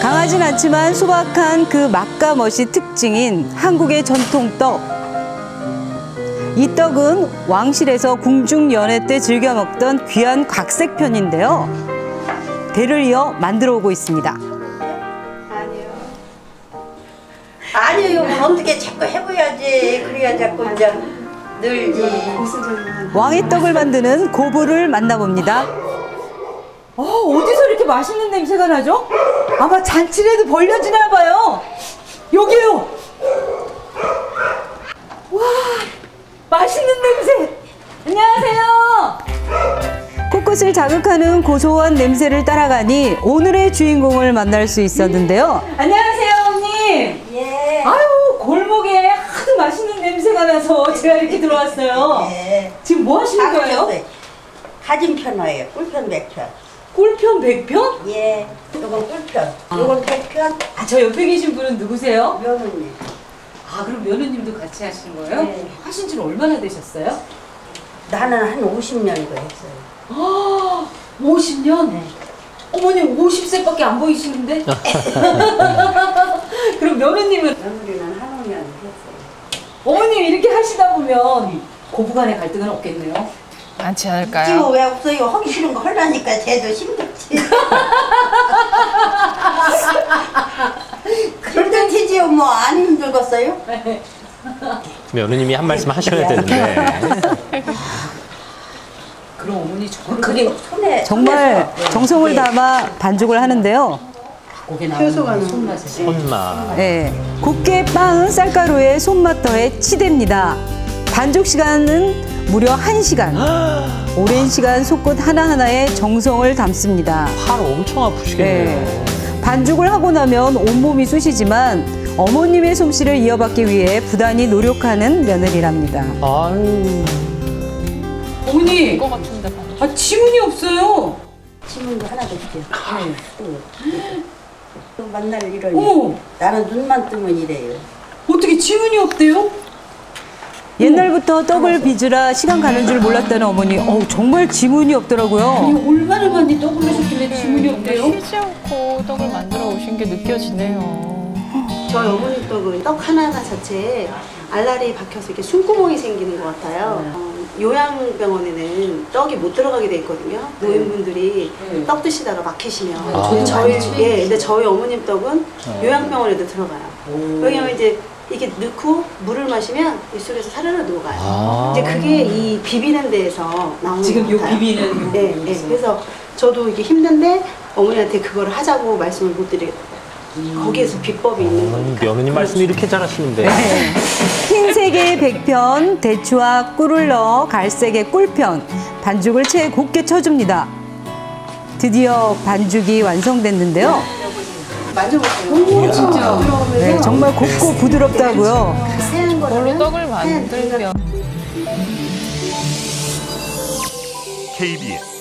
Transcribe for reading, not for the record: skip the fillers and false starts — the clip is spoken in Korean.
강하진 않지만 소박한 그 맛과 멋이 특징인 한국의 전통떡. 이 떡은 왕실에서 궁중 연회 때 즐겨 먹던 귀한 각색편인데요. 대를 이어 만들어 오고 있습니다. 아니요, 어떻게 자꾸 해봐야지. 그래야 자꾸 이제 늘지. 왕의 떡을 만드는 고부를 만나봅니다. 어디서 이렇게 맛있는 냄새가 나죠? 아마 잔치라도 벌려지나 봐요. 여기요. 와, 맛있는 냄새. 안녕하세요. 코끝을 자극하는 고소한 냄새를 따라가니 오늘의 주인공을 만날 수 있었는데요. 안녕하세요, 어머님. 예. 아유, 골목에 하도 맛있는 냄새가 나서 제가 이렇게 들어왔어요. 예. 지금 뭐 하시는 거예요? 가진 편어예요. 꿀편 100편. 꿀편 100편? 예. 요건 꿀편. 요건 100편. 아, 저 옆에 계신 분은 누구세요? 며느님. 아, 그럼 며느님도 같이 하시는 거예요? 네. 하신 지는 얼마나 되셨어요? 나는 한 50년 이거 했어요. 아, 50년? 네. 어머님 50세밖에 안 보이시는데? 그럼 며느님은? 며느리는 한 5년 했어요. 어머님 이렇게 하시다 보면 고부간의 갈등은 없겠네요? 많지 않을까요? 지금 왜 없어요? 하기 싫은 거 하려니까 쟤도 힘들지. 힘들지요. 뭐 안 힘들겠어요? 며느님이 한 말씀 하셔야 되는데. 그럼 어머니 그리고 손에 정말 손에서, 정성을 예. 담아 반죽을 하는데요. 고개 나오는 손맛에. 손맛. 네, 곱게 빻은 쌀가루에 손맛 더해 치댑니다. 반죽 시간은 무려 1시간. 오랜 시간 속끝 하나하나에 정성을 담습니다. 팔 엄청 아프시겠네요. 네. 반죽을 하고 나면 온몸이 쑤시지만 어머님의 솜씨를 이어받기 위해 부단히 노력하는 며느리랍니다. 아유. 어머니, 것 같은데. 아, 지문이 없어요. 지문도 하나도 없죠. 또 만날 일을. 어머, 나는 눈만 뜨면 이래요. 어떻게 지문이 없대요? 옛날부터 떡을 빚으라 시간 가는 줄 몰랐다는 어머니. 정말 지문이 없더라고요. 얼마나 많이 떡을 하셨길래 지문이 없대요? 쉬지 않고 떡을 만들어 오신 게 느껴지네요. 저희 어머니 떡은 떡 하나하나 자체에 알알이 박혀서 이렇게 숨구멍이 생기는 것 같아요. 요양병원에는 떡이 못 들어가게 돼 있거든요. 노인분들이 떡 드시다가 막히시면. 근데 저희 어머님 떡은 요양병원에도 들어가요. 왜냐면 이제 이게 넣고 물을 마시면 입속에서 사르르 녹아요. 이제 그게 이 비비는 데에서 나오는 지금 요 것 같아요. 비비는 네. 그래서 저도 이게 힘든데 어머니한테 그거를 하자고 말씀을 못 드리겠어요. 거기에서 비법이 있는 거니까. 며느님 말씀 이렇게 잘하시는데. 흰색의 백편, 대추와 꿀을 넣어 갈색의 꿀편, 반죽을 채 곱게 쳐줍니다. 드디어 반죽이 완성됐는데요. 만져보세요. 진짜. 네, 정말 곱고 부드럽다고요. 새한 뭘로 거는 떡을 만들면 KBS